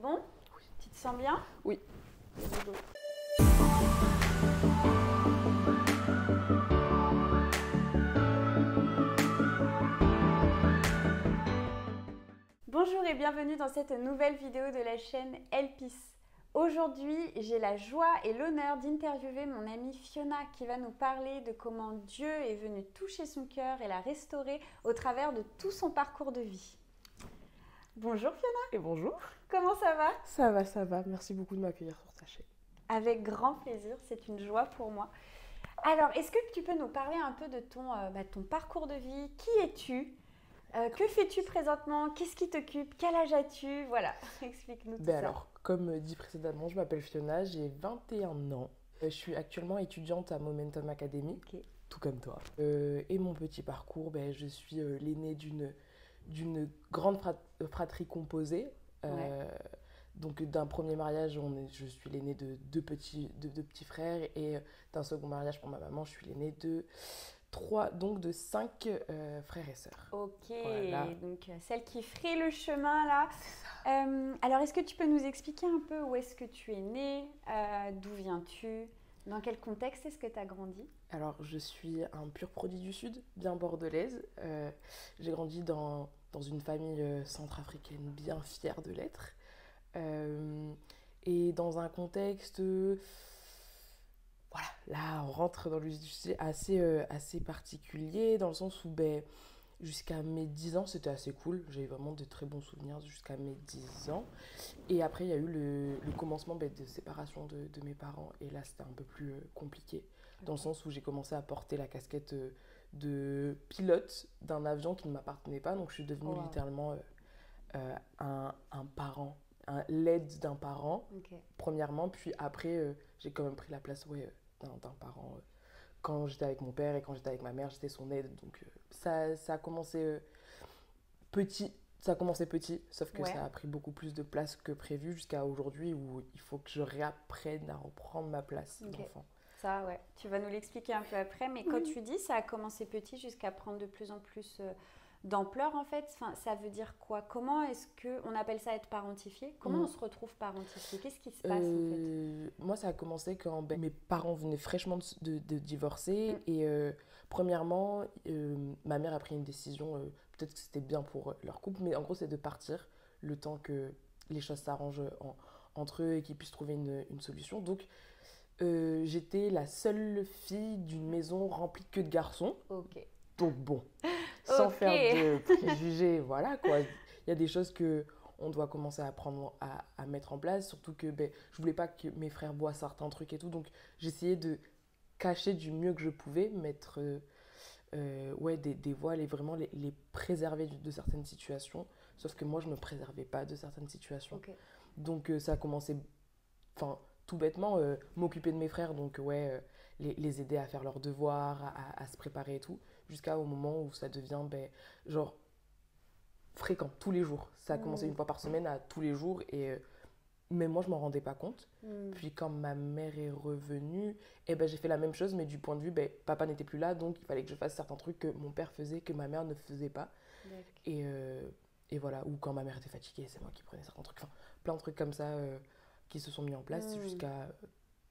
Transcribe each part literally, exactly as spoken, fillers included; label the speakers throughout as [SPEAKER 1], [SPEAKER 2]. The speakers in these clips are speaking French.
[SPEAKER 1] bon?
[SPEAKER 2] Oui.
[SPEAKER 1] Tu te sens bien?
[SPEAKER 2] Oui.
[SPEAKER 1] Bonjour et bienvenue dans cette nouvelle vidéo de la chaîne Elpis. Aujourd'hui, j'ai la joie et l'honneur d'interviewer mon amie Fiona qui va nous parler de comment Dieu est venu toucher son cœur et la restaurer au travers de tout son parcours de vie. Bonjour Fiona.
[SPEAKER 2] Et bonjour.
[SPEAKER 1] Comment ça va?
[SPEAKER 2] Ça va, ça va. Merci beaucoup de m'accueillir sur ta chaîne.
[SPEAKER 1] Avec grand plaisir, c'est une joie pour moi. Alors, est-ce que tu peux nous parler un peu de ton, euh, bah, ton parcours de vie? Qui es-tu? Euh, que fais-tu présentement? Qu'est-ce qui t'occupe? Quel âge as-tu? Voilà, explique-nous tout
[SPEAKER 2] Ben
[SPEAKER 1] ça.
[SPEAKER 2] alors, comme dit précédemment, je m'appelle Fiona, j'ai vingt et un ans. Euh, Je suis actuellement étudiante à Momentum Academy,
[SPEAKER 1] Ok.
[SPEAKER 2] tout comme toi. Euh, et mon petit parcours, ben, je suis euh, l'aînée d'une d'une grande frat- fratrie composée. Euh, Donc d'un premier mariage, on est, je suis l'aînée de deux petits, de, deux petits frères, et d'un second mariage pour ma maman, je suis l'aînée de trois, donc de cinq euh, frères et sœurs.
[SPEAKER 1] Ok,
[SPEAKER 2] Voilà.
[SPEAKER 1] donc euh, celle qui ferait le chemin là. Euh, alors, est-ce que tu peux nous expliquer un peu où est-ce que tu es née? Euh, d'où viens-tu? Dans quel contexte est-ce que tu as grandi?
[SPEAKER 2] Alors, je suis un pur produit du Sud, bien bordelaise. Euh, j'ai grandi dans, dans une famille euh, centrafricaine bien fière de l'être. Euh, et dans un contexte, euh, voilà, là, on rentre dans le vif du sujet assez, euh, assez particulier, dans le sens où, ben, jusqu'à mes dix ans, c'était assez cool. J'ai vraiment de très bons souvenirs jusqu'à mes dix ans. Et après, il y a eu le, le commencement ben, de séparation de, de mes parents. Et là, c'était un peu plus euh, compliqué. Dans le sens où j'ai commencé à porter la casquette euh, de pilote d'un avion qui ne m'appartenait pas. Donc, je suis devenue
[SPEAKER 1] Oh, wow.
[SPEAKER 2] littéralement euh, euh, un, un parent, un l'aide d'un parent,
[SPEAKER 1] Ok.
[SPEAKER 2] premièrement. Puis après, euh, j'ai quand même pris la place ouais, euh, d'un, d'un parent. euh, quand j'étais avec mon père et quand j'étais avec ma mère, j'étais son aide. Donc, euh, ça, ça a commencé euh, petit. Ça a commencé petit, sauf que
[SPEAKER 1] Ouais.
[SPEAKER 2] ça a pris beaucoup plus de place que prévu jusqu'à aujourd'hui où il faut que je réapprenne à reprendre ma place
[SPEAKER 1] Ok.
[SPEAKER 2] d'enfant.
[SPEAKER 1] Ça, ouais. Tu vas nous l'expliquer un peu après. Mais quand tu dis ça a commencé petit jusqu'à prendre de plus en plus euh, d'ampleur, en fait, enfin, ça veut dire quoi? Comment est-ce qu'on appelle ça être parentifié? Comment
[SPEAKER 2] Mm.
[SPEAKER 1] on se retrouve parentifié? Qu'est-ce qui se passe, en fait?
[SPEAKER 2] Euh, moi, ça a commencé quand ben, mes parents venaient fraîchement de, de- de divorcer.
[SPEAKER 1] Mm.
[SPEAKER 2] Et euh, premièrement, euh, ma mère a pris une décision, euh, peut-être que c'était bien pour leur couple, mais en gros, c'est de partir le temps que les choses s'arrangent en- entre eux et qu'ils puissent trouver une, une solution. Donc, euh, j'étais la seule fille d'une maison remplie que de garçons.
[SPEAKER 1] Ok.
[SPEAKER 2] Donc bon, sans
[SPEAKER 1] Ok.
[SPEAKER 2] faire de préjugés, voilà quoi. Il y a des choses que on doit commencer à apprendre à, à mettre en place, surtout que ben, je voulais pas que mes frères boivent certains trucs et tout, donc j'essayais de cacher du mieux que je pouvais, mettre euh, euh, ouais, des, des voiles et vraiment les, les préserver de, de certaines situations, sauf que moi je me préservais pas de certaines situations.
[SPEAKER 1] Ok.
[SPEAKER 2] Donc euh, ça a commencé, enfin tout bêtement, euh, m'occuper de mes frères, donc ouais, euh, les, les aider à faire leurs devoirs, à, à se préparer et tout, jusqu'au moment où ça devient ben, genre fréquent, tous les jours. Ça a commencé
[SPEAKER 1] Mm.
[SPEAKER 2] une fois par semaine à tous les jours, et euh, mais moi je m'en rendais pas compte.
[SPEAKER 1] Mm.
[SPEAKER 2] Puis quand ma mère est revenue, eh ben, j'ai fait la même chose, mais du point de vue, ben, papa n'était plus là, donc il fallait que je fasse certains trucs que mon père faisait, que ma mère ne faisait pas.
[SPEAKER 1] D'accord.
[SPEAKER 2] Et, euh, et voilà, ou quand ma mère était fatiguée, c'est moi qui prenais certains trucs. Enfin, plein de trucs comme ça euh, qui se sont mis en place
[SPEAKER 1] Mm.
[SPEAKER 2] jusqu'à euh,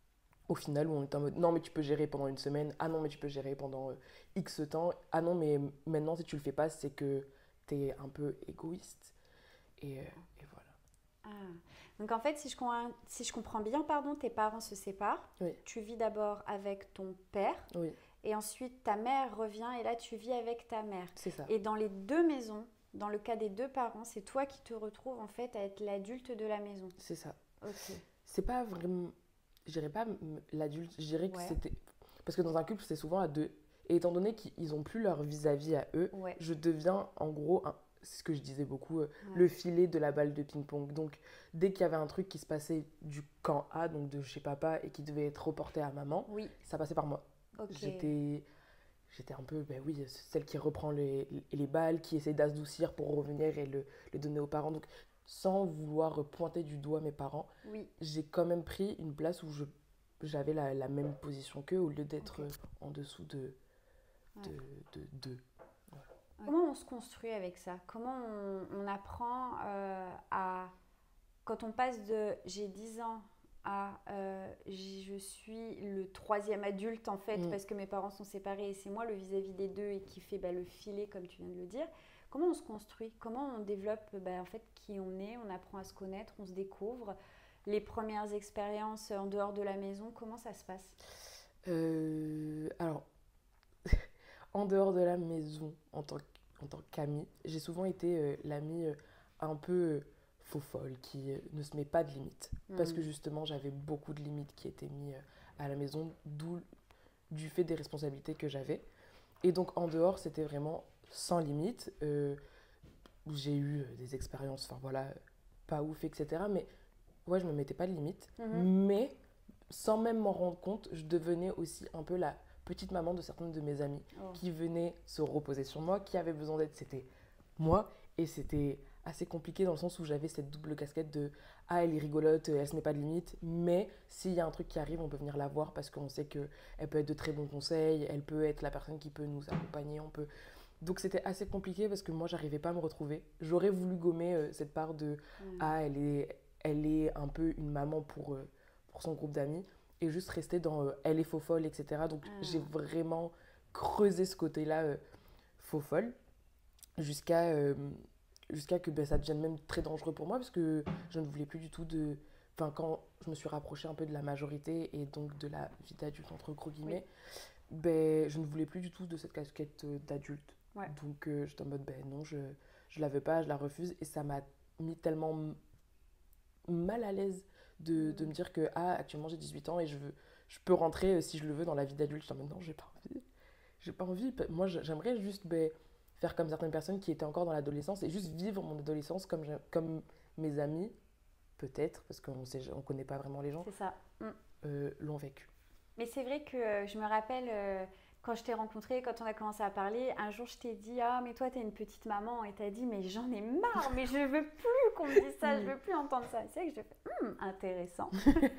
[SPEAKER 2] au final où on était en mode non mais tu peux gérer pendant une semaine, ah non mais tu peux gérer pendant euh, X temps, ah non mais maintenant si tu le fais pas c'est que t'es un peu égoïste. Et, euh, et voilà.
[SPEAKER 1] Ah. Donc en fait, si je, com- si je comprends bien, pardon, tes parents se séparent.
[SPEAKER 2] Oui,
[SPEAKER 1] Tu vis d'abord avec ton père
[SPEAKER 2] oui,
[SPEAKER 1] et ensuite ta mère revient et là tu vis avec ta mère.
[SPEAKER 2] c'est ça.
[SPEAKER 1] Et dans les deux maisons, dans le cas des deux parents, c'est toi qui te retrouves en fait à être l'adulte de la maison.
[SPEAKER 2] C'est ça.
[SPEAKER 1] Ok.
[SPEAKER 2] C'est pas vraiment, je dirais pas m- l'adulte, je dirais que
[SPEAKER 1] Ouais.
[SPEAKER 2] c'était... Parce que dans un couple c'est souvent à deux. Et étant donné qu'ils ont plus leur vis-à-vis à eux,
[SPEAKER 1] Ouais.
[SPEAKER 2] je deviens en gros, un- c'est ce que je disais beaucoup, euh,
[SPEAKER 1] Ouais.
[SPEAKER 2] le filet de la balle de ping-pong. Donc dès qu'il y avait un truc qui se passait du camp A, donc de chez papa, et qui devait être reporté à maman,
[SPEAKER 1] Oui.
[SPEAKER 2] ça passait par moi.
[SPEAKER 1] Ok.
[SPEAKER 2] J'étais, j'étais un peu, ben oui, celle qui reprend les, les balles, qui essaie d'adoucir pour revenir et le, le donner aux parents. Donc sans vouloir pointer du doigt mes parents,
[SPEAKER 1] Oui.
[SPEAKER 2] j'ai quand même pris une place où je, j'avais la, la même position qu'eux au lieu d'être
[SPEAKER 1] Ok.
[SPEAKER 2] euh, en dessous de de,
[SPEAKER 1] Ouais.
[SPEAKER 2] de, de-
[SPEAKER 1] Comment on se construit avec ça? Comment on, on apprend euh, à quand on passe de j'ai dix ans à euh, je suis le troisième adulte en fait, mmh. parce que mes parents sont séparés et c'est moi le vis-à-vis des deux et qui fait bah, le filet comme tu viens de le dire. Comment on se construit? Comment on développe bah, en fait qui on est? On apprend à se connaître, on se découvre. Les premières expériences en dehors de la maison, comment ça se passe?
[SPEAKER 2] euh, Alors, en dehors de la maison, en tant, en tant qu'amie, j'ai souvent été euh, l'amie euh, un peu euh, faux folle, qui euh, ne se met pas de limites. Mmh. Parce que justement, j'avais beaucoup de limites qui étaient mises euh, à la maison, d'où du fait des responsabilités que j'avais. Et donc, en dehors, c'était vraiment sans limite. Euh, j'ai eu euh, des expériences, enfin voilà, pas ouf, et cetera. Mais ouais, je me mettais pas de limites. Mmh. Mais sans même m'en rendre compte, je devenais aussi un peu la petite maman de certaines de mes amies oh. qui venaient se reposer sur moi, qui avaient besoin d'aide. C'était moi. Et c'était assez compliqué dans le sens où j'avais cette double casquette de « Ah, elle est rigolote, elle se met pas de limites, mais s'il y a un truc qui arrive, on peut venir la voir parce qu'on sait qu'elle peut être de très bons conseils, elle peut être la personne qui peut nous accompagner, on peut... » Donc c'était assez compliqué parce que moi, j'arrivais pas à me retrouver. J'aurais voulu gommer euh, cette part de mmh. « Ah, elle est, elle est un peu une maman pour, euh, pour son groupe d'amis. » Et juste rester dans euh, « elle est faux folle », et cetera. Donc ah. j'ai vraiment creusé ce côté-là euh, faux folle jusqu'à... Euh, jusqu'à que ben, ça devienne même très dangereux pour moi parce que je ne voulais plus du tout de... Enfin, quand je me suis rapprochée un peu de la majorité et donc de la vie d'adulte, entre gros guillemets, oui. ben, je ne voulais plus du tout de cette casquette d'adulte. Ouais. Donc, euh, j'étais en mode, ben non, je ne la veux pas, je la refuse. Et ça m'a mis tellement m- mal à l'aise de, mmh. de me dire que, ah, actuellement, j'ai dix-huit ans et je, veux, je peux rentrer, euh, si je le veux, dans la vie d'adulte. J'étais en mode, non, j'ai pas envie. J'ai pas envie. Moi, j'aimerais juste... Ben, faire comme certaines personnes qui étaient encore dans l'adolescence et juste vivre mon adolescence comme, comme mes amis, peut-être, parce qu'on ne connaît pas vraiment les gens,
[SPEAKER 1] c'est ça. Mm.
[SPEAKER 2] Euh, l'ont vécu.
[SPEAKER 1] Mais c'est vrai que euh, je me rappelle, euh, quand je t'ai rencontrée, quand on a commencé à parler, un jour je t'ai dit « Ah, mais toi, t'es une petite maman » et t'as dit « Mais j'en ai marre, mais je veux plus qu'on me dise ça, je veux plus entendre ça. » C'est vrai que j'ai fait hm, « Intéressant. »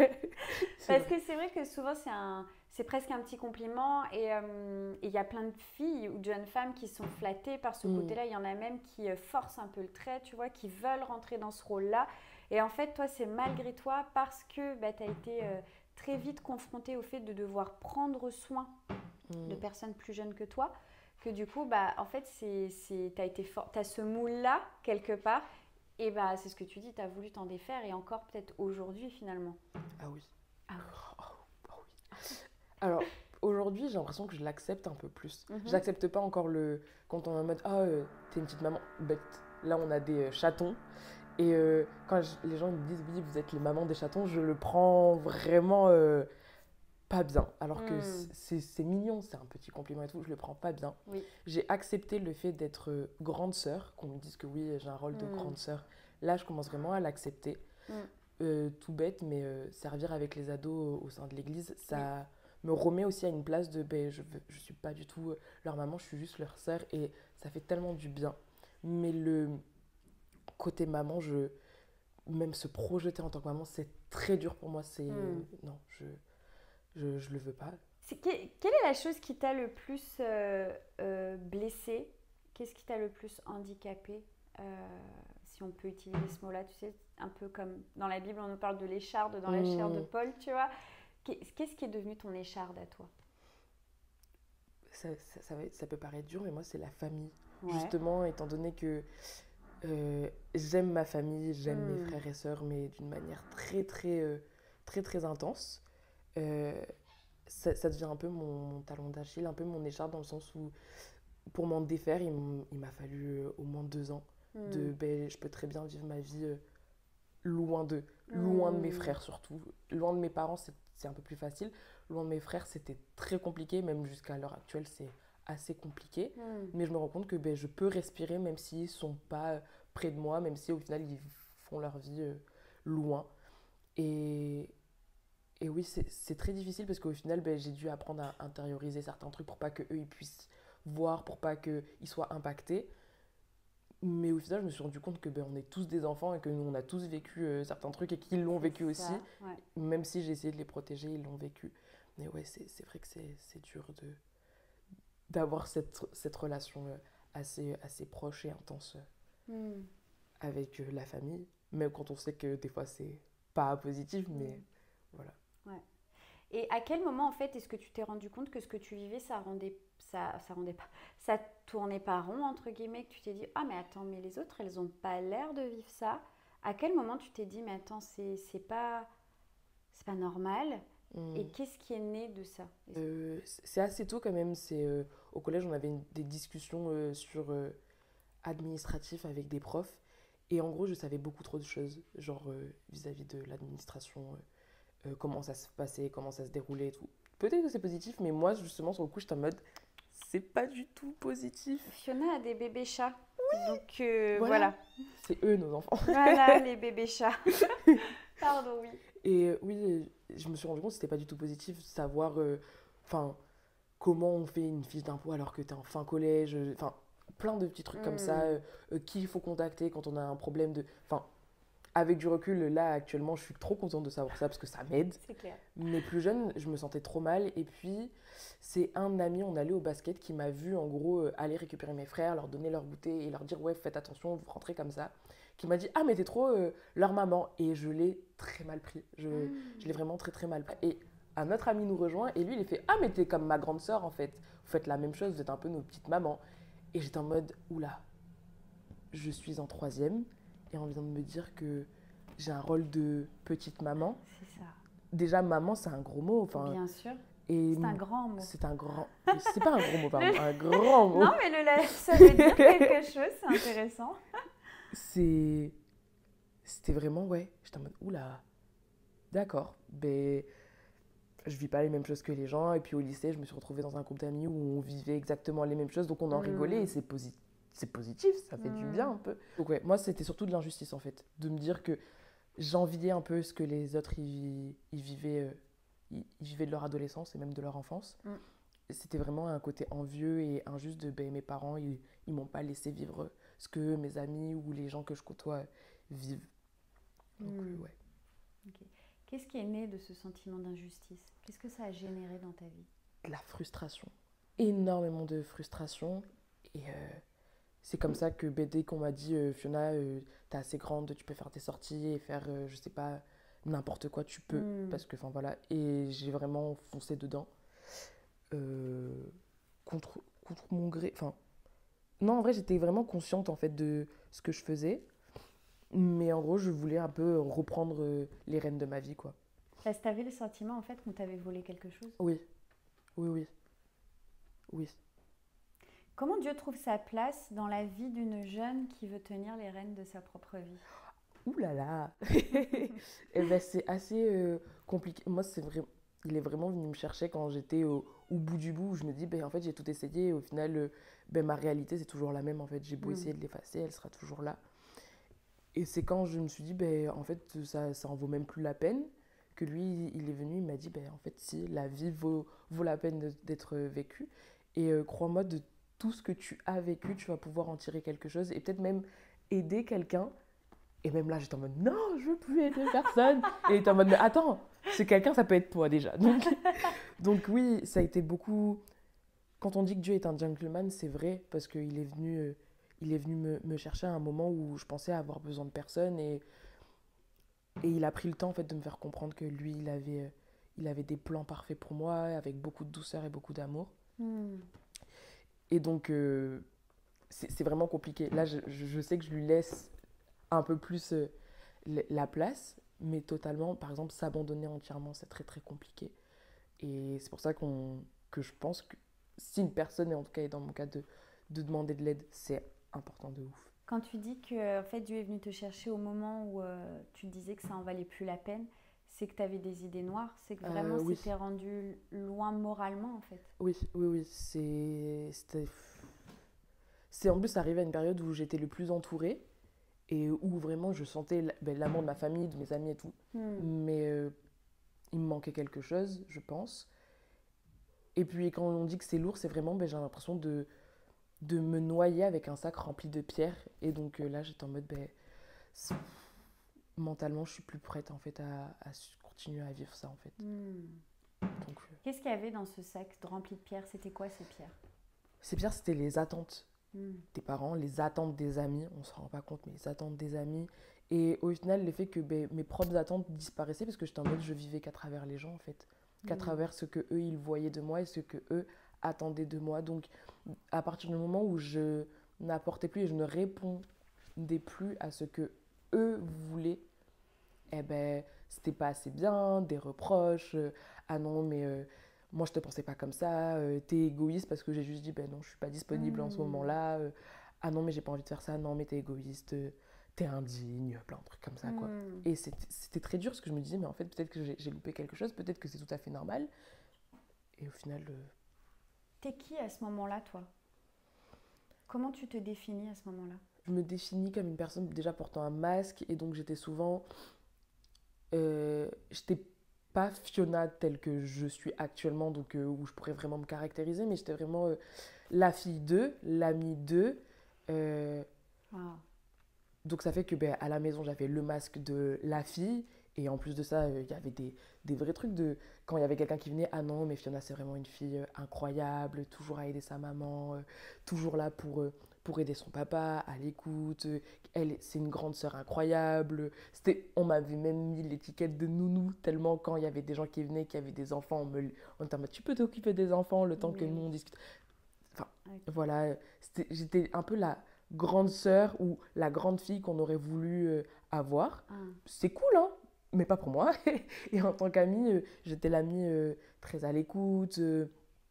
[SPEAKER 1] Parce que c'est vrai que souvent, c'est un... c'est presque un petit compliment et il euh, y a plein de filles ou de jeunes femmes qui sont flattées par ce mmh. côté-là. Il y en a même qui euh, forcent un peu le trait, tu vois, qui veulent rentrer dans ce rôle-là. Et en fait, toi, c'est malgré toi parce que bah, tu as été euh, très vite confrontée au fait de devoir prendre soin mmh. de personnes plus jeunes que toi, que du coup, bah, en fait, c'est, c'est, tu as été for- t'as ce moule-là, quelque part, et bah, c'est ce que tu dis, tu as voulu t'en défaire et encore peut-être aujourd'hui, finalement.
[SPEAKER 2] Ah oui.
[SPEAKER 1] Ah oui.
[SPEAKER 2] Oh, oh oui. Alors, aujourd'hui, j'ai l'impression que je l'accepte un peu plus. Mm-hmm. Je n'accepte pas encore le... Quand on est en mode « Ah, euh, t'es une petite maman bête. » Là, on a des euh, chatons. Et euh, quand je, les gens me disent « Oui, vous êtes les mamans des chatons », je le prends vraiment euh, pas bien. Alors que mm. c'est, c'est mignon, c'est un petit compliment et tout, je le prends pas bien.
[SPEAKER 1] Oui.
[SPEAKER 2] J'ai accepté le fait d'être euh, grande sœur, qu'on me dise que oui, j'ai un rôle mm. de grande sœur. Là, je commence vraiment à l'accepter. Mm. Euh, tout bête, mais euh, servir avec les ados au, au sein de l'église, ça... Oui. me remet aussi à une place de ben, je ne suis pas du tout leur maman, je suis juste leur sœur et ça fait tellement du bien. Mais le côté maman, je, même se projeter en tant que maman, c'est très dur pour moi. C'est, mm. Non, je je, je le veux pas.
[SPEAKER 1] C'est, quelle est la chose qui t'a le plus euh, euh, blessée? Qu'est-ce qui t'a le plus handicapé, euh, si on peut utiliser ce mot-là, tu sais, un peu comme dans la Bible, on nous parle de l'écharde dans la mm. chair de Paul, tu vois. Qu'est-ce qui est devenu ton écharde à toi?
[SPEAKER 2] ça, ça, ça, ça peut paraître dur, mais moi, c'est la famille.
[SPEAKER 1] Ouais.
[SPEAKER 2] Justement, étant donné que euh, j'aime ma famille, j'aime mmh. mes frères et sœurs, mais d'une manière très, très, euh, très, très intense, euh, ça, ça devient un peu mon, mon talon d'Achille, un peu mon écharde, dans le sens où, pour m'en défaire, il, il m'a fallu euh, au moins deux ans. Mmh. De, ben, je peux très bien vivre ma vie euh, loin d'eux, mmh. loin de mes frères surtout. Loin de mes parents, c'est c'est un peu plus facile. Loin de mes frères, c'était très compliqué, même jusqu'à l'heure actuelle, c'est assez compliqué. Mm. Mais je me rends compte que ben, je peux respirer, même s'ils ne sont pas près de moi, même si au final, ils font leur vie euh, loin. Et, et oui, c'est, c'est très difficile parce qu'au final, ben, j'ai dû apprendre à intérioriser certains trucs pour pas qu'eux, ils puissent voir, pour pas qu'ils soient impactés. Mais au final, je me suis rendu compte que ben, on est tous des enfants et que nous, on a tous vécu euh, certains trucs et qu'ils l'ont vécu aussi. Ouais. Même si j'ai essayé de les protéger, ils l'ont vécu. Mais ouais, c'est, c'est vrai que c'est, c'est dur de, d'avoir cette, cette relation assez, assez proche et intense mm. avec euh, la famille. même quand on sait que des fois c'est pas positif, mais
[SPEAKER 1] Mm.
[SPEAKER 2] voilà.
[SPEAKER 1] Ouais. Et à quel moment, en fait, est-ce que tu t'es rendu compte que ce que tu vivais, ça rendait, ça, ça rendait pas, ça tournait pas rond, entre guillemets, que tu t'es dit, ah, mais attends, mais les autres, elles ont pas l'air de vivre ça. À quel moment tu t'es dit, mais attends, c'est, c'est pas, c'est pas normal. Et
[SPEAKER 2] Mm.
[SPEAKER 1] qu'est-ce qui est né de ça?
[SPEAKER 2] Euh, c'est assez tôt quand même. C'est euh, au collège, on avait une- des discussions euh, sur euh, administratif avec des profs. Et en gros, je savais beaucoup trop de choses, genre euh, vis-à-vis de l'administration, euh, euh, comment ça se passait, comment ça se déroulait et tout. Peut-être que c'est positif, mais moi, justement, sur le coup, j'étais en mode, c'est pas du tout positif.
[SPEAKER 1] Fiona a des bébés chats. Donc euh,
[SPEAKER 2] Voilà,
[SPEAKER 1] voilà.
[SPEAKER 2] c'est eux, nos enfants.
[SPEAKER 1] Voilà les bébés chats. Pardon, oui.
[SPEAKER 2] Et euh, oui, je me suis rendu compte que c'était pas du tout positif de savoir, euh, enfin, comment on fait une fiche d'impôt alors que t'es en fin collège, euh, enfin, plein de petits trucs comme ça,
[SPEAKER 1] Hmm,
[SPEAKER 2] euh, euh, qui il faut contacter quand on a un problème de... Enfin, avec du recul, là, actuellement, je suis trop contente de savoir ça parce que ça m'aide.
[SPEAKER 1] c'est clair.
[SPEAKER 2] Mais plus jeune, je me sentais trop mal. Et puis, c'est un ami, on allait au basket, qui m'a vu, en gros, euh, aller récupérer mes frères, leur donner leur goûter et leur dire, ouais, faites attention, vous rentrez comme ça. Qui m'a dit, ah, mais t'es trop euh, leur maman. Et je l'ai très mal pris. Je, je l'ai
[SPEAKER 1] Hmm.
[SPEAKER 2] vraiment très, très mal pris. Et un autre ami nous rejoint et lui, il est fait, ah, mais t'es comme ma grande sœur, en fait. Vous faites la même chose, vous êtes un peu nos petites mamans. Et j'étais en mode, oula, je suis en troisième et on vient de me dire que j'ai un rôle de petite maman.
[SPEAKER 1] C'est ça.
[SPEAKER 2] Déjà, maman, c'est un gros mot. Enfin,
[SPEAKER 1] Bien sûr.
[SPEAKER 2] et
[SPEAKER 1] C'est un grand mot.
[SPEAKER 2] c'est un grand. C'est pas un gros mot, pardon,
[SPEAKER 1] Le-
[SPEAKER 2] un grand mot.
[SPEAKER 1] Non, mais le la- ça veut dire quelque chose, c'est intéressant.
[SPEAKER 2] C'est. C'était vraiment, ouais. J'étais en mode, oula, d'accord. Ben, je vis pas les mêmes choses que les gens. Et puis au lycée, je me suis retrouvée dans un groupe d'amis où on vivait exactement les mêmes choses. Donc on en rigolait et
[SPEAKER 1] Hmm.
[SPEAKER 2] c'est positif. C'est positif, ça fait du bien
[SPEAKER 1] Hmm.
[SPEAKER 2] un peu. Donc ouais, moi c'était surtout de l'injustice en fait. De me dire que j'enviais un peu ce que les autres y, y vivaient, euh, y, y vivaient de leur adolescence et même de leur enfance.
[SPEAKER 1] Mm.
[SPEAKER 2] C'était vraiment un côté envieux et injuste de ben, mes parents, ils, ils m'ont pas laissé vivre ce que mes amis ou les gens que je côtoie vivent. Donc
[SPEAKER 1] Mm.
[SPEAKER 2] euh, ouais.
[SPEAKER 1] Ok. Qu'est-ce qui est né de ce sentiment d'injustice? Qu'est-ce que ça a généré dans ta vie?
[SPEAKER 2] De la frustration. Énormément de frustration. Et euh, c'est comme ça que ben, dès qu'on m'a dit euh, Fiona, euh, t'es assez grande, tu peux faire tes sorties et faire, euh, je sais pas, n'importe quoi, tu peux.
[SPEAKER 1] Mm.
[SPEAKER 2] Parce que, enfin voilà. Et j'ai vraiment foncé dedans. Euh, contre, contre mon gré. Enfin, non, en vrai, j'étais vraiment consciente en fait de ce que je faisais. Mais en gros, je voulais un peu reprendre euh, les rênes de ma vie, quoi.
[SPEAKER 1] Parce que t'avais le sentiment en fait qu'on t'avait volé quelque chose.
[SPEAKER 2] Oui, oui, oui, oui.
[SPEAKER 1] Comment Dieu trouve sa place dans la vie d'une jeune qui veut tenir les rênes de sa propre vie?
[SPEAKER 2] Ouh là là. Eh ben, c'est assez euh, compliqué. Moi, c'est vrai, il est vraiment venu me chercher quand j'étais au, au bout du bout. Où je me dis, ben, en fait, j'ai tout essayé. Et au final, euh, ben, ma réalité, c'est toujours la même. En fait, j'ai beau
[SPEAKER 1] Mm.
[SPEAKER 2] essayer de l'effacer, elle sera toujours là. Et c'est quand je me suis dit, ben, en fait, ça, ça en vaut même plus la peine, que lui, il est venu, il m'a dit, ben, en fait, si, la vie vaut, vaut la peine de- d'être vécue. Et euh, crois-moi, de tout ce que tu as vécu, tu vas pouvoir en tirer quelque chose et peut-être même aider quelqu'un. Et même là, j'étais en mode, non, je veux plus aider personne. Et il était en mode, mais attends, c'est quelqu'un, ça peut être toi déjà. Donc, donc oui, ça a été beaucoup... Quand on dit que Dieu est un gentleman, c'est vrai, parce qu'il est venu, euh, il est venu me, me chercher à un moment où je pensais avoir besoin de personne. Et, et il a pris le temps en fait, de me faire comprendre que lui, il avait, euh, il avait des plans parfaits pour moi, avec beaucoup de douceur et beaucoup d'amour.
[SPEAKER 1] Mm.
[SPEAKER 2] Et donc, euh, c'est c'est vraiment compliqué. Là, je, je- je sais que je lui laisse un peu plus euh, l- la place, mais totalement, par exemple, s'abandonner entièrement, c'est très très compliqué. Et c'est pour ça qu'on, que je pense que si une personne, et en tout cas est dans mon cas, de, de demander de l'aide, c'est important de ouf.
[SPEAKER 1] Quand tu dis que en fait, Dieu est venu te chercher au moment où euh, tu disais que ça en valait plus la peine, c'est que tu avais des idées noires, c'est que vraiment
[SPEAKER 2] Euh, oui,
[SPEAKER 1] c'était rendu loin moralement en fait.
[SPEAKER 2] oui, oui, oui, c'est... c'était- C'est en plus arrivé à une période où j'étais le plus entourée et où vraiment je sentais l- ben, l'amour de ma famille, de mes amis et tout.
[SPEAKER 1] Mm.
[SPEAKER 2] Mais euh, il me manquait quelque chose, je pense. Et puis quand on dit que c'est lourd, c'est vraiment, ben, j'ai l'impression de, de me noyer avec un sac rempli de pierres. Et donc euh, là, j'étais en mode, ben, c'est- mentalement, je suis plus prête en fait à, à su- continuer à vivre ça en fait.
[SPEAKER 1] Mm.
[SPEAKER 2] Donc, euh,
[SPEAKER 1] Qu'est-ce qu'il y avait dans ce sac rempli de pierres? C'était quoi ces pierres?
[SPEAKER 2] ces pierres, c'était les attentes
[SPEAKER 1] Mm.
[SPEAKER 2] des parents, les attentes des amis. On se rend pas compte, mais les attentes des amis Et au final, l'effet que ben, mes propres attentes disparaissaient parce que j'étais en mode je vivais qu'à travers les gens en fait, qu'à
[SPEAKER 1] Mm.
[SPEAKER 2] travers ce que eux ils voyaient de moi et ce que eux attendaient de moi. Donc à partir du moment où je n'apportais plus et je ne répondais plus à ce que eux voulaient, eh ben c'était pas assez bien, des reproches, euh, ah non mais euh, moi je te pensais pas comme ça, euh, t'es égoïste parce que j'ai juste dit ben non je suis pas disponible en ce
[SPEAKER 1] Mm.
[SPEAKER 2] moment-là, euh, ah non mais j'ai pas envie de faire ça, non mais t'es égoïste, euh, t'es indigne, plein de trucs comme ça quoi.
[SPEAKER 1] Mm.
[SPEAKER 2] Et c'était c'était très dur parce que je me disais mais en fait peut-être que j'ai j'ai loupé quelque chose, peut-être que c'est tout à fait normal. Et au final, euh,
[SPEAKER 1] T'es qui à ce moment-là, toi? Comment tu te définis à ce moment-là?
[SPEAKER 2] je me définis comme une personne déjà portant un masque et donc j'étais souvent, euh, j'étais pas Fiona telle que je suis actuellement, donc euh, où je pourrais vraiment me caractériser, mais j'étais vraiment euh, la fille d'eux, l'amie d'eux. euh,
[SPEAKER 1] Wow.
[SPEAKER 2] Donc ça fait que ben, à la maison, j'avais le masque de la fille. Et en plus de ça, il y avait des, des vrais trucs de... Quand il y avait quelqu'un qui venait, ah non, mais Fiona, c'est vraiment une fille euh, incroyable, toujours à aider sa maman, euh, toujours là pour, euh, pour aider son papa, à l'écoute. euh, Elle, c'est une grande sœur incroyable. C'était, on m'avait même mis l'étiquette de nounou, tellement quand il y avait des gens qui venaient, qui avaient des enfants, on, me, on était en mode, tu peux t'occuper des enfants le temps que
[SPEAKER 1] Oui,
[SPEAKER 2] nous,
[SPEAKER 1] oui.
[SPEAKER 2] on discute. Enfin,
[SPEAKER 1] Ok.
[SPEAKER 2] voilà, c'était- j'étais un peu la grande sœur ou la grande fille qu'on aurait voulu euh, avoir.
[SPEAKER 1] Ah.
[SPEAKER 2] C'est cool, hein, mais pas pour moi. Et en tant qu'amie, euh, j'étais l'amie euh, très à l'écoute, euh,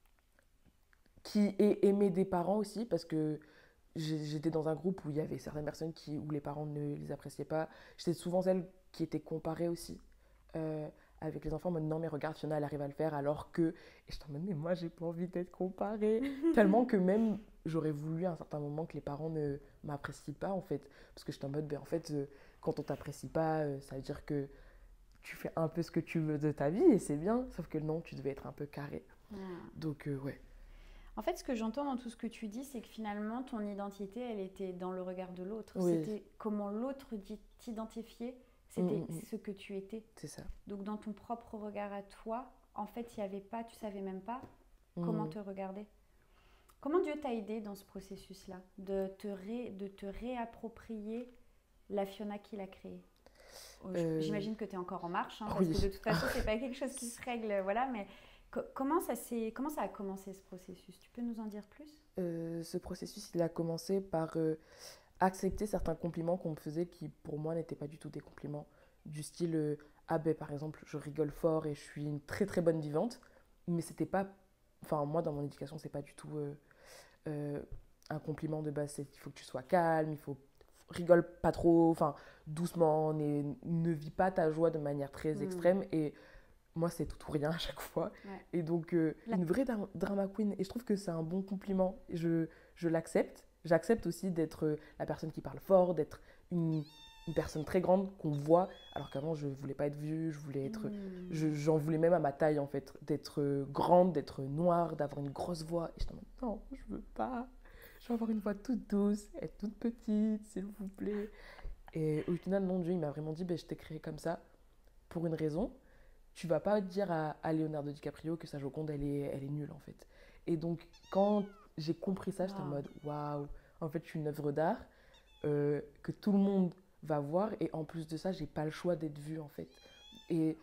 [SPEAKER 2] qui est aimée des parents aussi, parce que j'ai- j'étais dans un groupe où il y avait certaines personnes qui, où les parents ne les appréciaient pas. J'étais souvent celle qui était comparée aussi euh, avec les enfants, en mode non mais regarde Fiona elle arrive à le faire alors que... Et je t'en mode mais moi j'ai pas envie d'être comparée. Tellement que même j'aurais voulu à un certain moment que les parents ne m'apprécient pas en fait. Parce que j'étais en mode ben en fait euh, quand on t'apprécie pas euh, ça veut dire que tu fais un peu ce que tu veux de ta vie et c'est bien. Sauf que non tu devais être un peu carré.
[SPEAKER 1] Ah.
[SPEAKER 2] Donc euh, ouais.
[SPEAKER 1] En fait, ce que j'entends dans tout ce que tu dis, c'est que finalement, ton identité, elle était dans le regard de l'autre.
[SPEAKER 2] Oui.
[SPEAKER 1] C'était comment l'autre dit- t'identifiait,
[SPEAKER 2] Mm,
[SPEAKER 1] c'était
[SPEAKER 2] mm, mm.
[SPEAKER 1] ce que tu étais.
[SPEAKER 2] C'est ça.
[SPEAKER 1] Donc, dans ton propre regard à toi, en fait, il n'y avait pas, tu savais même pas comment
[SPEAKER 2] Mm.
[SPEAKER 1] te regarder. Comment Dieu t'a aidé dans ce processus-là, de te, ré- de te réapproprier la Fiona qu'il a créée? Oh, j-
[SPEAKER 2] Euh,
[SPEAKER 1] J'imagine que tu es encore en marche, hein, parce
[SPEAKER 2] Oui.
[SPEAKER 1] que de toute façon, c'est pas quelque chose qui se règle, voilà, mais co- comment ça s'est, comment ça a commencé ce processus? Tu peux nous en dire plus?
[SPEAKER 2] Euh, ce processus, il a commencé par euh, accepter certains compliments qu'on me faisait qui, pour moi, n'étaient pas du tout des compliments. Du style, euh, ah ben, par exemple, je rigole fort et je suis une très très bonne vivante. Mais c'était pas. Enfin, moi, dans mon éducation, c'est pas du tout euh, euh, un compliment de base. C'est il faut que tu sois calme, il faut. Rigole pas trop, enfin, doucement, ne, ne vis pas ta joie de manière très
[SPEAKER 1] Hmm.
[SPEAKER 2] extrême. Et moi, c'est tout ou rien à chaque fois.
[SPEAKER 1] Ouais.
[SPEAKER 2] Et donc, euh,
[SPEAKER 1] La-
[SPEAKER 2] une vraie dra- drama queen. Et je trouve que c'est un bon compliment. Et Je, je l'accepte. J'accepte aussi d'être euh, la personne qui parle fort, d'être une, une personne très grande qu'on voit. Alors qu'avant, je voulais pas être vue, je voulais être.
[SPEAKER 1] Hmm.
[SPEAKER 2] je- J'en voulais même à ma taille, en fait. D'être euh, grande, d'être noire, d'avoir une grosse voix. Et je me dis, non, je veux pas. Je veux avoir une voix toute douce, être toute petite, s'il vous plaît. Et au final, non, Dieu, il m'a vraiment dit, ben, je t'ai créé comme ça pour une raison. Tu vas pas dire à, à Leonardo DiCaprio que sa Joconde, elle est, elle est nulle, en fait. Et donc, quand j'ai compris ça, j'étais en
[SPEAKER 1] Wow.
[SPEAKER 2] mode, waouh, en fait, je suis une œuvre d'art euh, que tout le monde va voir. Et en plus de ça, j'ai pas le choix d'être vue, en fait. Et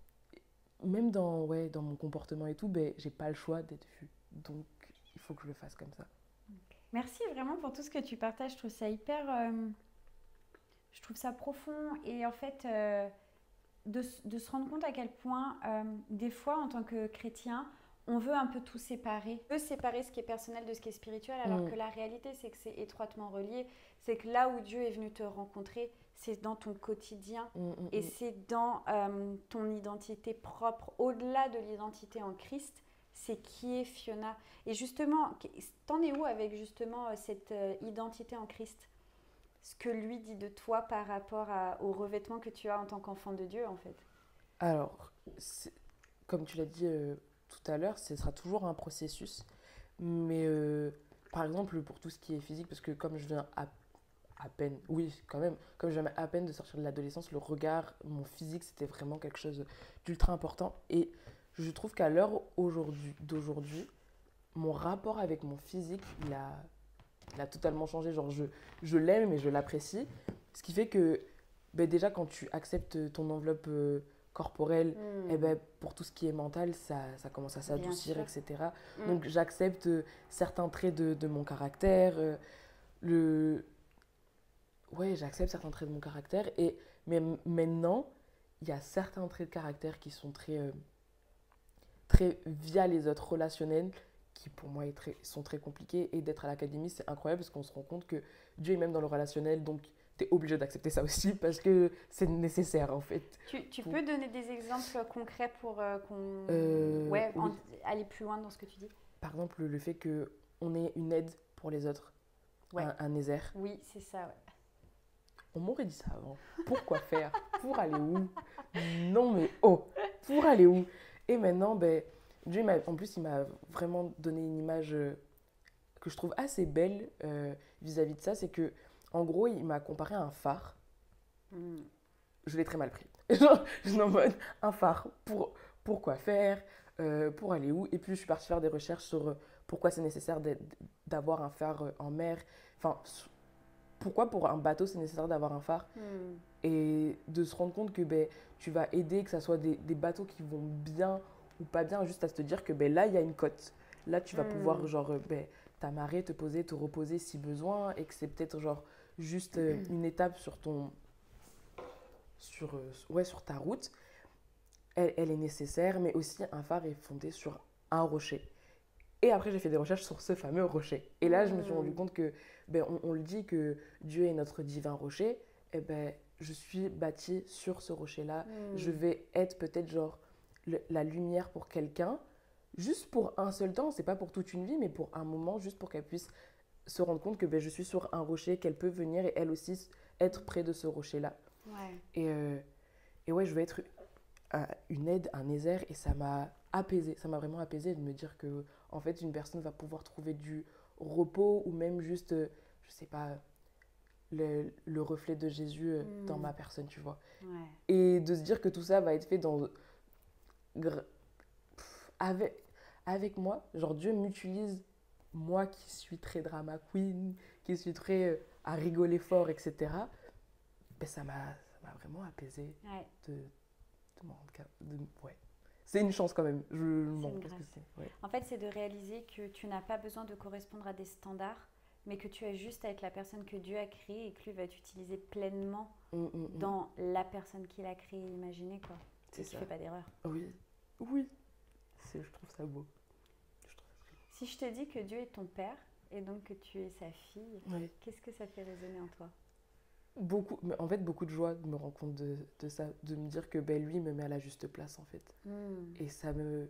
[SPEAKER 2] même dans, ouais, dans mon comportement et tout, ben, j'ai pas le choix d'être vue. Donc, il faut que je le fasse comme ça.
[SPEAKER 1] Merci vraiment pour tout ce que tu partages. Je trouve ça hyper. euh, je trouve ça profond. Et en fait, euh, de, s- de se rendre compte à quel point, euh, des fois, en tant que chrétien, on veut un peu tout séparer. On veut séparer ce qui est personnel de ce qui est spirituel, alors
[SPEAKER 2] Mm.
[SPEAKER 1] que la réalité, c'est que c'est étroitement relié. C'est que là où Dieu est venu te rencontrer, c'est dans ton quotidien.
[SPEAKER 2] Mm, mm,
[SPEAKER 1] Et
[SPEAKER 2] mm.
[SPEAKER 1] c'est dans euh, ton identité propre, au-delà de l'identité en Christ, c'est qui est Fiona. Et justement, t'en es où avec justement euh, cette euh, identité en Christ? Ce que lui dit de toi par rapport à- au revêtement que tu as en tant qu'enfant de Dieu, en fait.
[SPEAKER 2] Alors, c'est- comme tu l'as dit euh, tout à l'heure, ce sera toujours un processus. Mais euh, par exemple, pour tout ce qui est physique, parce que comme je viens à, à peine, oui, quand même, comme je viens à peine de sortir de l'adolescence, le regard, mon physique, c'était vraiment quelque chose d'ultra important. Et je trouve qu'à l'heure aujourd'hui, d'aujourd'hui, mon rapport avec mon physique, il a, il a totalement changé. Genre, je, je l'aime et je l'apprécie. Ce qui fait que ben déjà, quand tu acceptes ton enveloppe euh, corporelle,
[SPEAKER 1] Mm.
[SPEAKER 2] eh ben, pour tout ce qui est mental, ça, ça commence à
[SPEAKER 1] Bien
[SPEAKER 2] s'adoucir,
[SPEAKER 1] sûr.
[SPEAKER 2] et cetera.
[SPEAKER 1] Mm.
[SPEAKER 2] Donc, j'accepte euh, certains traits de, de mon caractère. euh, le... Ouais, j'accepte certains traits de mon caractère. Et... Mais m- maintenant, il y a certains traits de caractère qui sont très, euh, très via les autres relationnels, qui pour moi est très, sont très compliqués. Et d'être à l'académie, c'est incroyable parce qu'on se rend compte que Dieu est même dans le relationnel. Donc, tu es obligé d'accepter ça aussi parce que c'est nécessaire en fait.
[SPEAKER 1] Tu, tu
[SPEAKER 2] Pour-
[SPEAKER 1] peux donner des exemples concrets pour euh, qu'on...
[SPEAKER 2] Euh,
[SPEAKER 1] ouais,
[SPEAKER 2] oui.
[SPEAKER 1] en- aller plus loin dans ce que tu dis.
[SPEAKER 2] Par exemple, le fait qu'on ait une aide pour les autres,
[SPEAKER 1] Ouais.
[SPEAKER 2] un, un Ézer.
[SPEAKER 1] Oui, c'est ça, ouais.
[SPEAKER 2] On m'aurait dit ça avant. Pourquoi faire? Pour aller où? Non mais oh, pour aller où? Et maintenant, ben, Dieu, il m'a- en plus, il m'a vraiment donné une image euh, que je trouve assez belle euh, vis-à-vis de ça. C'est que, en gros, il m'a comparé à un phare.
[SPEAKER 1] Mm.
[SPEAKER 2] Je l'ai très mal pris. Genre, je suis en mode, un phare, pour, pour quoi faire? Euh, pour aller où? Et puis, je suis partie faire des recherches sur euh, pourquoi c'est nécessaire d'être- d'avoir un phare euh, en mer. Enfin, s- pourquoi pour un bateau, c'est nécessaire d'avoir un phare?
[SPEAKER 1] Mm.
[SPEAKER 2] Et de se rendre compte que ben, tu vas aider, que ce soit des, des bateaux qui vont bien ou pas bien, juste à se te dire que ben, là, il y a une côte. Là, tu vas
[SPEAKER 1] Mm.
[SPEAKER 2] pouvoir genre, euh, ben, t'amarrer, te poser, te reposer si besoin, et que c'est peut-être genre juste euh, une étape sur ton... Sur, euh, ouais, sur ta route. Elle, elle est nécessaire, mais aussi un phare est fondé sur un rocher. Et après, j'ai fait des recherches sur ce fameux rocher. Et là, je me suis rendu
[SPEAKER 1] Mm.
[SPEAKER 2] compte que, ben, on, on le dit que Dieu est notre divin rocher. Et ben, je suis bâtie sur ce rocher-là.
[SPEAKER 1] Mm.
[SPEAKER 2] Je vais être peut-être genre le- la lumière pour quelqu'un, juste pour un seul temps. C'est pas pour toute une vie, mais pour un moment, juste pour qu'elle puisse se rendre compte que ben, je suis sur un rocher, qu'elle peut venir et elle aussi s- être près de ce rocher-là.
[SPEAKER 1] Ouais.
[SPEAKER 2] Et, euh, et ouais, je vais être un- une aide, un Ézer, et ça m'a apaisé, ça m'a vraiment apaisé de me dire que en fait une personne va pouvoir trouver du repos ou même juste, euh, je sais pas, le, le reflet de Jésus euh,
[SPEAKER 1] Mm.
[SPEAKER 2] dans ma personne, tu vois.
[SPEAKER 1] Ouais.
[SPEAKER 2] Et de se dire que tout ça va être fait dans gr- pff, avec avec moi, genre Dieu m'utilise moi qui suis très drama queen, qui suis très euh, à rigoler fort, et cetera. Ben ça m'a ça m'a vraiment apaisé
[SPEAKER 1] Ouais.
[SPEAKER 2] de de m'en rendre cap- de- ouais. C'est une chance quand même. Je m'en
[SPEAKER 1] une
[SPEAKER 2] pense que
[SPEAKER 1] grâce.
[SPEAKER 2] c'est. Ouais.
[SPEAKER 1] En fait, c'est de réaliser que tu n'as pas besoin de correspondre à des standards, mais que tu es juste avec la personne que Dieu a créée et que lui va t'utiliser pleinement
[SPEAKER 2] Mm, mm, mm.
[SPEAKER 1] dans la personne qu'il a créée, imaginée, quoi.
[SPEAKER 2] C'est
[SPEAKER 1] Et tu
[SPEAKER 2] ça.
[SPEAKER 1] fais pas d'erreur.
[SPEAKER 2] Oui. Oui. C'est, je trouve ça beau. Je trouve ça
[SPEAKER 1] Si je te dis que Dieu est ton père et donc que tu es sa fille,
[SPEAKER 2] très- ouais.
[SPEAKER 1] qu'est-ce que ça fait résonner en toi?
[SPEAKER 2] Beaucoup, mais en fait, beaucoup de joie de me rendre compte de, de ça, de me dire que ben, lui me met à la juste place en fait.
[SPEAKER 1] Hmm.
[SPEAKER 2] Et ça me.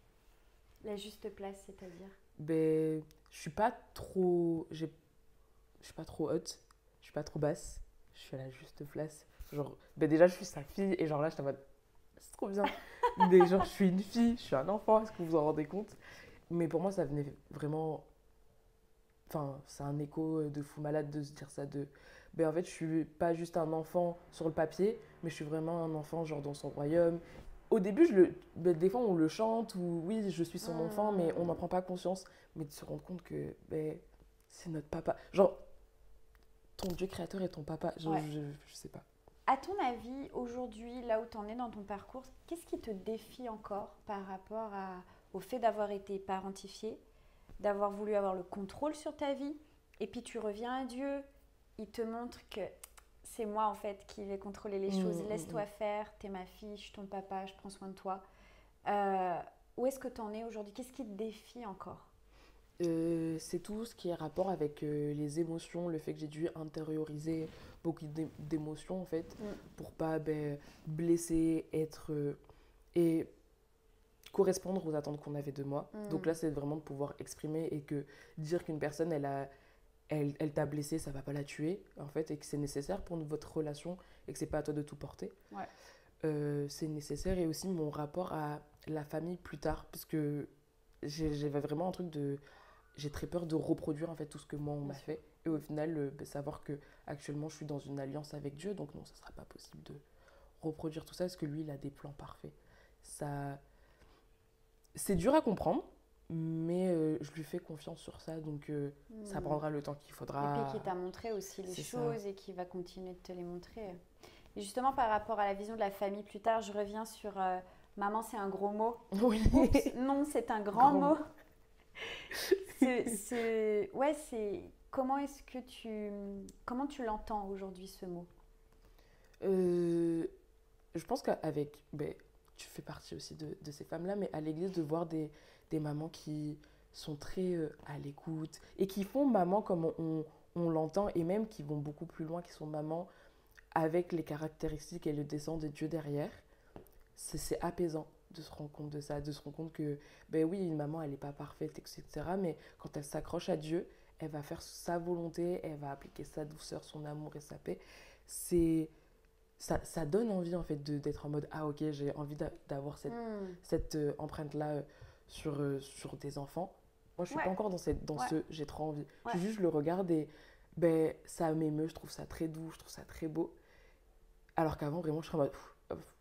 [SPEAKER 1] La juste place, c'est-à-dire?
[SPEAKER 2] Ben, je suis pas trop. j'ai- Je suis pas trop haute, je suis pas trop basse, je suis à la juste place. Genre, ben déjà, je suis sa fille et genre là, je suis en mode. C'est trop bien. Mais genre, je suis une fille, je suis un enfant, est-ce que vous vous en rendez compte? Mais pour moi, ça venait vraiment. Enfin, c'est un écho de fou malade de se dire ça. De... Ben, en fait, je suis pas juste un enfant sur le papier, mais je suis vraiment un enfant, genre dans son royaume. Au début, je le... ben, des fois, on le chante, ou oui, je suis son enfant, mais on n'en prend pas conscience. Mais de se rendre compte que ben, c'est notre papa. Genre, ton Dieu créateur est ton papa. Je,
[SPEAKER 1] Ouais.
[SPEAKER 2] je, je sais pas.
[SPEAKER 1] À ton avis, aujourd'hui, là où tu en es dans ton parcours, qu'est-ce qui te défie encore par rapport à, au fait d'avoir été parentifié, d'avoir voulu avoir le contrôle sur ta vie, et puis tu reviens à Dieu, il te montre que c'est moi en fait qui vais contrôler les
[SPEAKER 2] Mmh,
[SPEAKER 1] choses,
[SPEAKER 2] mmh,
[SPEAKER 1] laisse-toi
[SPEAKER 2] mmh.
[SPEAKER 1] faire, t'es ma fille, je suis ton papa, je prends soin de toi. Euh, où est-ce que tu en es aujourd'hui? Qu'est-ce qui te défie encore?
[SPEAKER 2] Euh, c'est tout ce qui est rapport avec euh, les émotions, le fait que j'ai dû intérioriser beaucoup d'é- d'émotions en fait,
[SPEAKER 1] Mm.
[SPEAKER 2] pour pas ben, blesser, être euh, et correspondre aux attentes qu'on avait de moi.
[SPEAKER 1] Mm.
[SPEAKER 2] Donc là, c'est vraiment de pouvoir exprimer et que dire qu'une personne, elle a, elle, elle t'a blessé, ça va pas la tuer en fait, et que c'est nécessaire pour votre relation et que c'est pas à toi de tout porter.
[SPEAKER 1] Ouais.
[SPEAKER 2] Euh, c'est nécessaire, et aussi mon rapport à la famille plus tard, parce que j'ai- j'avais vraiment un truc de j'ai très peur de reproduire en fait tout ce que moi on
[SPEAKER 1] Bien
[SPEAKER 2] m'a
[SPEAKER 1] sûr.
[SPEAKER 2] fait, et au final euh, ben, savoir que actuellement je suis dans une alliance avec Dieu, donc non, ça sera pas possible de reproduire tout ça parce que lui il a des plans parfaits. Ça c'est dur à comprendre, mais euh, je lui fais confiance sur ça, donc euh, ça
[SPEAKER 1] Mm.
[SPEAKER 2] prendra le temps qu'il
[SPEAKER 1] Et
[SPEAKER 2] faudra.
[SPEAKER 1] puis qui t'a montré aussi les
[SPEAKER 2] C'est ça.
[SPEAKER 1] choses et qui va continuer de te les montrer. Et justement, par rapport à la vision de la famille plus tard, je reviens sur euh, maman, c'est un gros mot.
[SPEAKER 2] Oui.
[SPEAKER 1] Oups, non, c'est un grand,
[SPEAKER 2] Grand
[SPEAKER 1] mot.
[SPEAKER 2] mot.
[SPEAKER 1] Ce, ce- ouais, c'est comment est-ce que tu comment tu l'entends aujourd'hui ce mot?
[SPEAKER 2] Euh, je pense qu'avec, ben, tu fais partie aussi de, de ces femmes-là, mais à l'église, de voir des, des mamans qui sont très euh, à l'écoute et qui font maman comme on, on, on l'entend, et même qui vont beaucoup plus loin, qui sont maman avec les caractéristiques et le dessin de Dieu derrière, c'est c'est apaisant de se rendre compte de ça, de se rendre compte que, ben oui, une maman, elle n'est pas parfaite, et cetera. Mais quand elle s'accroche à Dieu, elle va faire sa volonté, elle va appliquer sa douceur, son amour et sa paix. C'est, ça, ça donne envie, en fait, de, d'être en mode, ah ok, j'ai envie d'a- d'avoir cette,
[SPEAKER 1] Hmm.
[SPEAKER 2] cette euh, empreinte-là euh, sur, euh, sur des enfants. Moi, je suis
[SPEAKER 1] Ouais,
[SPEAKER 2] pas encore dans, cette, dans
[SPEAKER 1] ouais,
[SPEAKER 2] ce j'ai trop envie.
[SPEAKER 1] ouais.
[SPEAKER 2] Je juste je le regarde et ben, ça m'émeut, je trouve ça très doux, je trouve ça très beau. Alors qu'avant, vraiment, je serais en mode, pff, pff,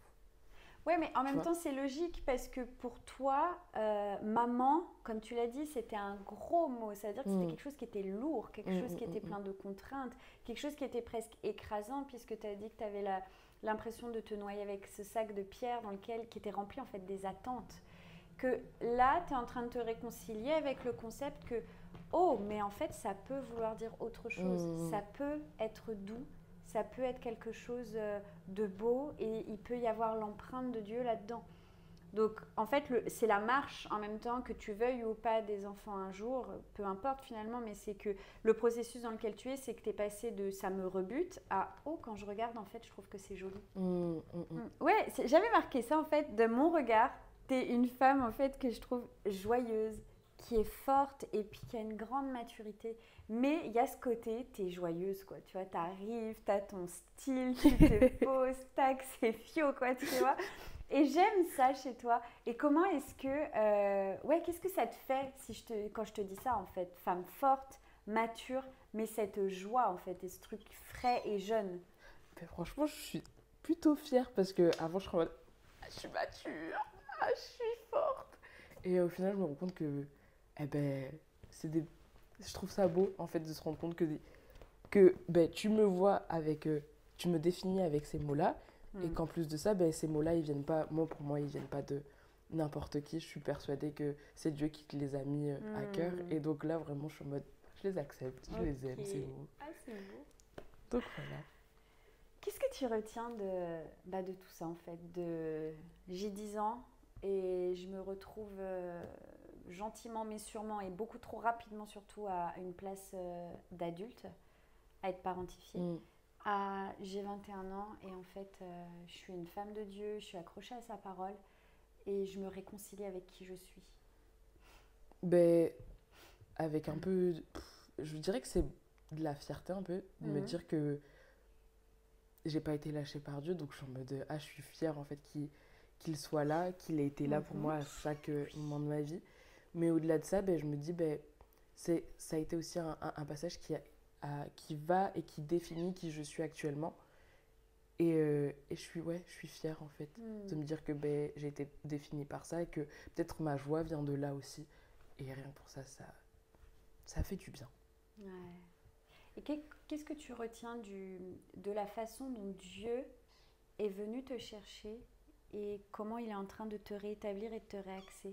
[SPEAKER 1] Ouais, mais en
[SPEAKER 2] tu
[SPEAKER 1] même
[SPEAKER 2] vois.
[SPEAKER 1] temps, c'est logique parce que pour toi, euh, maman, comme tu l'as dit, c'était un gros mot. C'est-à-dire que c'était
[SPEAKER 2] Mm,
[SPEAKER 1] quelque chose qui était lourd, quelque
[SPEAKER 2] mm,
[SPEAKER 1] chose qui
[SPEAKER 2] mm,
[SPEAKER 1] était
[SPEAKER 2] mm,
[SPEAKER 1] plein de contraintes, quelque chose qui était presque écrasant, puisque tu as dit que tu avais la- l'impression de te noyer avec ce sac de pierre dans lequel, qui était rempli en fait des attentes. Que là, tu es en train de te réconcilier avec le concept que, oh, mais en fait, ça peut vouloir dire autre
[SPEAKER 2] mm,
[SPEAKER 1] chose.
[SPEAKER 2] mm,
[SPEAKER 1] Ça peut être doux, ça peut être quelque chose euh, de beau et il peut y avoir l'empreinte de Dieu là-dedans. Donc, en fait, le- c'est la marche en même temps que tu veuilles ou pas des enfants un jour, peu importe finalement, mais c'est que le processus dans lequel tu es, c'est que tu es passé de ça me rebute à oh, quand je regarde, en fait, je trouve que c'est joli.
[SPEAKER 2] mm, mm, mm,
[SPEAKER 1] Mm.
[SPEAKER 2] mm.
[SPEAKER 1] Ouais, c'est- j'avais marqué ça en fait, de mon regard. T'es une femme en fait que je trouve joyeuse, qui est forte et puis qui a une grande maturité. Mais il y a ce côté, t'es joyeuse quoi, tu vois, t'arrives, t'as ton style, tu te poses, tac, c'est fio quoi, tu vois. Et j'aime ça chez toi. Et comment est-ce que, euh, ouais, qu'est-ce que ça te fait si je te, quand je te dis ça en fait, femme forte, mature, mais cette joie en fait, et ce truc frais et jeune.
[SPEAKER 2] Ben, franchement, je suis plutôt fière parce que avant je serais en mode, ah, je suis mature, ah, je suis forte. Et au final, je me rends compte que, eh ben, c'est des... je trouve ça beau en fait de se rendre compte que, des- que ben, tu me vois avec, euh, tu me définis avec ces mots-là, et
[SPEAKER 1] Mm.
[SPEAKER 2] qu'en plus de ça, ben, ces mots-là, ils viennent pas, moi pour moi, ils viennent pas de n'importe qui. Je suis persuadée que c'est Dieu qui te les a mis euh, à cœur.
[SPEAKER 1] Mm.
[SPEAKER 2] Et donc là, vraiment, je suis en mode, je les accepte, je les aime,
[SPEAKER 1] Ok.
[SPEAKER 2] c'est beau.
[SPEAKER 1] Ah, c'est beau.
[SPEAKER 2] Donc voilà.
[SPEAKER 1] Qu'est-ce que tu retiens de, bah, de tout ça en fait de... J'ai dix ans et je me retrouve euh, gentiment mais sûrement et beaucoup trop rapidement surtout à une place euh, d'adulte, à être parentifiée.
[SPEAKER 2] Mm.
[SPEAKER 1] À, j'ai vingt et un ans et en fait euh, je suis une femme de Dieu, je suis accrochée à sa parole et je me réconcilie avec qui je suis.
[SPEAKER 2] Ben, avec un peu, pff, je dirais que c'est de la fierté un peu, de me
[SPEAKER 1] Mhm.
[SPEAKER 2] dire que j'ai pas été lâchée par Dieu, donc je suis en mode, ah, je suis fière en fait qu'il qu'il soit là, qu'il ait été là pour
[SPEAKER 1] Mhm.
[SPEAKER 2] moi à chaque euh, moment de ma vie. Mais au-delà de ça, ben, je me dis, ben, c'est, ça a été aussi un, un- un passage qui, a- a- qui va et qui définit qui je suis actuellement. Et, euh, et je suis, ouais, je suis fière en fait de
[SPEAKER 1] Mm.
[SPEAKER 2] me dire que ben, j'ai été définie par ça et que peut-être ma joie vient de là aussi. Et rien que pour ça, ça, ça fait du bien.
[SPEAKER 1] Ouais. Et qu'est- qu'est-ce que tu retiens du, de la façon dont Dieu est venu te chercher et comment il est en train de te rétablir et de te réaxer?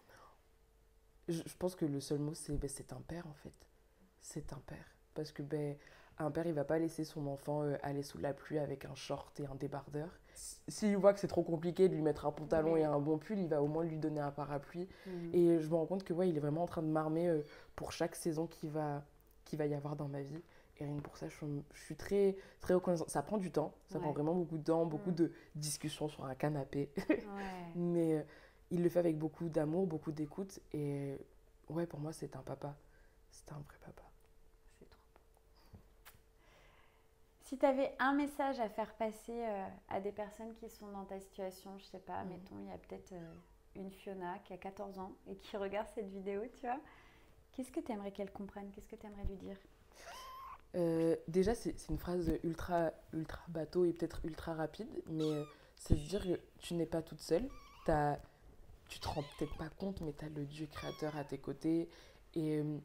[SPEAKER 2] Je, je pense que le seul mot, c'est ben, c'est un père en fait. C'est un père. Parce que ben, un père, il va pas laisser son enfant euh, aller sous la pluie avec un short et un débardeur. S- S'il voit que c'est trop compliqué de lui mettre un pantalon et
[SPEAKER 1] Ouais.
[SPEAKER 2] un bon pull, il va au moins lui donner un parapluie.
[SPEAKER 1] Mm.
[SPEAKER 2] Et je me rends compte que ouais, il est vraiment en train de m'armer euh, pour chaque saison qui va, qui va y avoir dans ma vie. Et rien que pour ça, je suis, je suis très, très reconnaissante. Ça prend du temps, ça prend
[SPEAKER 1] Ouais.
[SPEAKER 2] vraiment beaucoup de temps, beaucoup
[SPEAKER 1] Mm.
[SPEAKER 2] de discussions sur un canapé.
[SPEAKER 1] Ouais.
[SPEAKER 2] Mais euh, il le fait avec beaucoup d'amour, beaucoup d'écoute. Et ouais, pour moi, c'est un papa. C'est un vrai papa.
[SPEAKER 1] C'est trop beau. Si tu avais un message à faire passer euh, à des personnes qui sont dans ta situation, je sais pas,
[SPEAKER 2] Mm.
[SPEAKER 1] mettons, il y a peut-être euh, une Fiona qui a quatorze ans et qui regarde cette vidéo, tu vois, qu'est-ce que tu aimerais qu'elle comprenne? Qu'est-ce que tu aimerais lui dire?
[SPEAKER 2] Euh, déjà, c'est c'est une phrase ultra, ultra bateau et peut-être ultra rapide, mais euh, c'est de dire que tu n'es pas toute seule. T'as, tu te rends peut-être pas compte, mais tu as le Dieu créateur à tes côtés. Et, euh,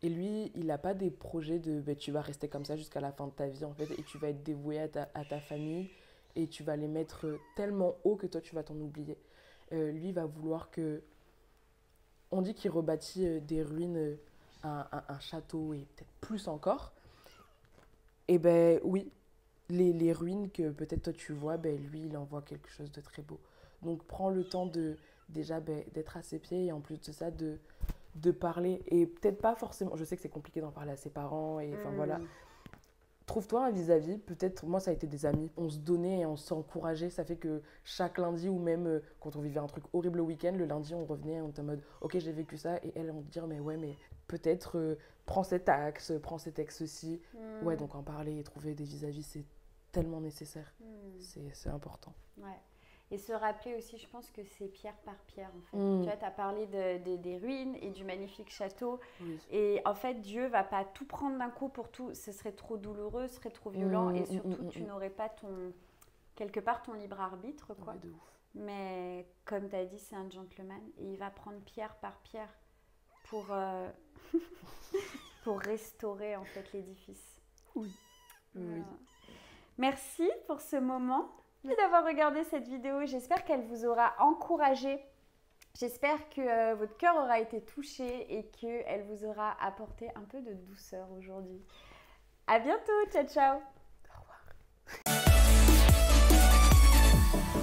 [SPEAKER 2] Et lui, il n'a pas des projets de ben, tu vas rester comme ça jusqu'à la fin de ta vie en fait, et tu vas être dévoué à ta, à ta famille et tu vas les mettre tellement haut que toi tu vas t'en oublier. Euh, lui il va vouloir que... On dit qu'il rebâtit euh, des ruines, euh, un, un, un château et peut-être plus encore. Et ben oui, les, les ruines que peut-être toi tu vois, ben lui il en voit quelque chose de très beau. Donc prends le temps de déjà ben, d'être à ses pieds et en plus de ça de, de parler. Et peut-être pas forcément, je sais que c'est compliqué d'en parler à ses parents et enfin mmh. voilà. Trouve-toi un vis-à-vis, peut-être, moi ça a été des amis, on se donnait et on s'encourageait, ça fait que chaque lundi ou même euh, quand on vivait un truc horrible le week-end, le lundi on revenait, on était en mode ok j'ai vécu ça et elle on te dire mais ouais mais peut-être euh, prends cet axe, prends cet axe-ci, mmh. ouais donc en parler et trouver des vis-à-vis c'est tellement nécessaire, mmh. c'est, c'est important.
[SPEAKER 1] Ouais. Et se rappeler aussi, je pense que c'est pierre par pierre en fait. Mmh. Tu vois, tu as parlé de, de, des ruines et du magnifique château. Oui. Et en fait, Dieu va pas tout prendre d'un coup pour tout. Ce serait trop douloureux, ce serait trop violent. Mmh, et surtout, mmh, tu mmh. n'aurais pas ton, quelque part ton libre arbitre. Quoi.
[SPEAKER 2] Ouais, de ouf.
[SPEAKER 1] Mais comme tu as dit, c'est un gentleman. Et il va prendre pierre par pierre pour, euh, pour restaurer en fait l'édifice.
[SPEAKER 2] Oui.
[SPEAKER 1] Voilà. Oui. Merci pour ce moment. Merci d'avoir regardé cette vidéo. J'espère qu'elle vous aura encouragé. J'espère que euh, votre cœur aura été touché et qu'elle vous aura apporté un peu de douceur aujourd'hui. À bientôt. Ciao, ciao.
[SPEAKER 2] Au revoir.